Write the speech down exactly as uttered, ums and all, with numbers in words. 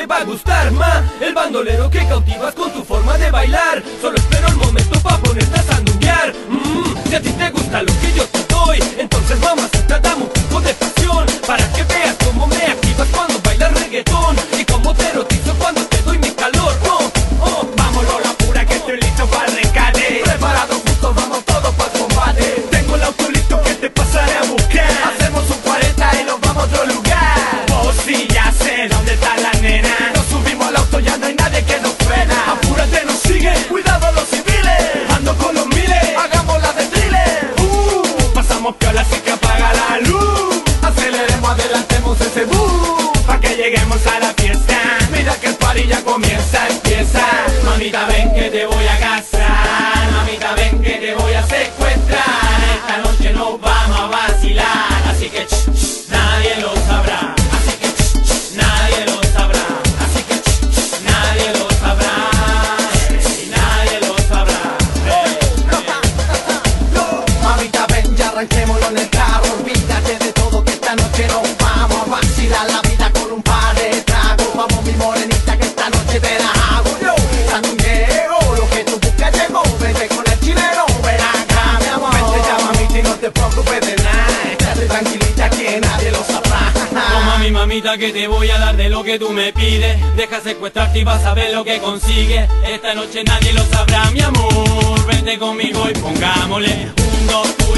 te va a gustar más. El bandolero que cautivas con tu forma de bailar. Solo espero el momento pa' ponerte a sandunguear. Mmm, si a ti te gusta lo que yo te doy, entonces mamacita dame un poco de pasión, para que veas cómo me activas cuando bailas reggaetón, y cómo te erotizo cuando te doy mi calor. Oh, oh, vámonos la pura que estoy listo para el rescate. Preparados juntos, vamos todos para el combate. Tengo el auto listo que te pasaré a buscar. Hacemos un cuarenta y nos vamos a otro lugar. Oh sí, ya sé dónde está la nena. Nos subimos al auto, ya no hay nadie que nos frena. Apúrate, nos sigue, cuidado los civiles. Ando con los miles, hagamos la de thriller. Uh, pasamos piola así que apaga la luz. Aceleremos, adelantemos ese bus, pa' que lleguemos a la fiesta. Mira que el party ya comienza, empieza. Mamita ven que te voy a casar. Mamita ven que te voy a secuestrar. Esta noche nos vamos a vacilar. Así que ch, ch, nadie lo sabrá. Así que ch, ch, nadie lo sabrá. Así que ch, ch, nadie lo sabrá. Y nadie lo sabrá. Hey, hey. Mamita ven, ya arranquémonos en el carro. Olvídate de todo que esta noche nos vamos a vacilar la vida con un par de tragos. Vamos mi morenita que esta noche te la hago yo. Sandungueo, lo que tú buscas llegó. Vete con el chileno, ven acá mi amor. Vente ya mamita y no te preocupes de nada. Estate tranquilita que nadie lo sabrá. Toma mi mamita que te voy a dar de lo que tú me pides. Deja secuestrarte y vas a ver lo que consigues. Esta noche nadie lo sabrá mi amor. Vente conmigo y pongámosle un, dos,